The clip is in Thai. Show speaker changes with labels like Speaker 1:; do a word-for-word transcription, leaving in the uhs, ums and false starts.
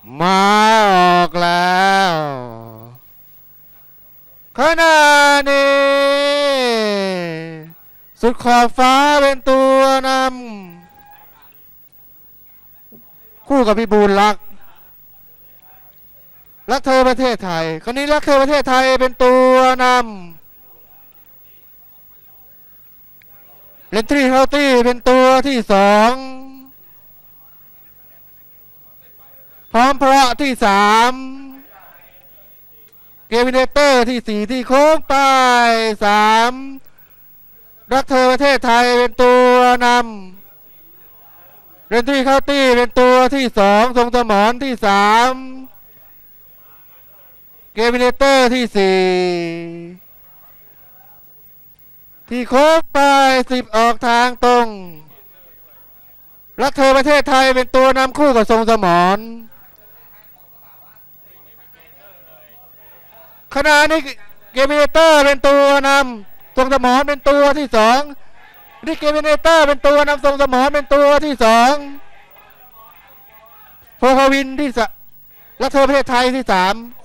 Speaker 1: มาออกแล้วขณะนี้สุดขอบฟ้าเป็นตัวนำคู่กับพี่บูลรักรักเธอประเทศไทยคนนี้รักเธอประเทศไทยเป็นตัวนำเลนทรีเฮลตี้เป็นตัวที่สองพร้อมเพราะที่สามเกมิเนเตอร์ที่สี่ที่โค้งไปสามรักเธอประเทศไทยเป็นตัวนำเรนทรีเคาตี้เป็นตัวที่สองทรงสมรที่สามเกมิเนเตอร์ที่สี่ที่โค้งไปสิบออกทางตรงรักเธอประเทศไทยเป็นตัวนำคู่กับทรงสมรขณะนี้เกมิเนเตอร์เป็นตัวนำทรงสมรเป็นตัวที่สองนี่เกมิเนเตอร์เป็นตัวนำทรงสมรเป็นตัวที่สองโฟคาวินที่สรักเธอประเทศไทยที่สาม